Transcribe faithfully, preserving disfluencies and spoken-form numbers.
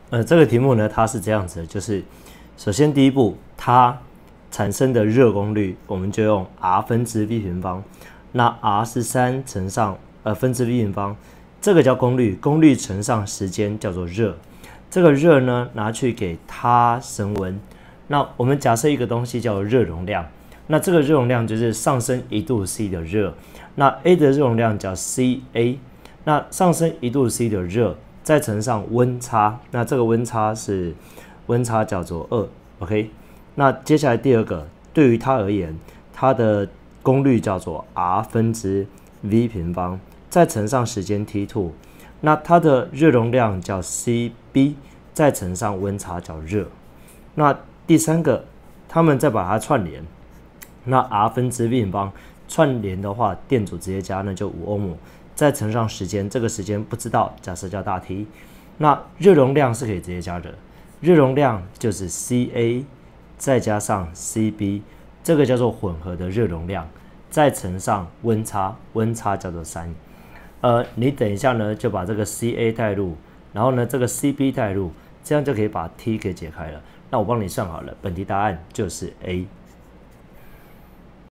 呃，这个题目呢，它是这样子的，就是首先第一步，它产生的热功率，我们就用 R 分之 V 平方。那 R 是三乘上呃分之 V 平方，这个叫功率，功率乘上时间叫做热。这个热呢，拿去给它升温。那我们假设一个东西叫做热容量，那这个热容量就是上升一度 C 的热，那 A 的热容量叫 C A， 那上升一度 C 的热。再乘上温差，那这个温差是温差叫做二 ，OK。那接下来第二个，对于它而言，它的功率叫做 R 分之 V 平方，再乘上时间 T 二， 那它的热容量叫 C B， 再乘上温差叫热。那第三个，他们再把它串联，那 R 分之 V 平方串联的话，电阻直接加，那就五欧姆。再乘上时间，这个时间不知道，假设叫大 T。那热容量是可以直接加的，热容量就是 C A 再加上 C B， 这个叫做混合的热容量，再乘上温差，温差叫做三。呃，你等一下呢，就把这个 C A 带入，然后呢这个 C B 带入，这样就可以把 T 给解开了。那我帮你算好了，本题答案就是 A。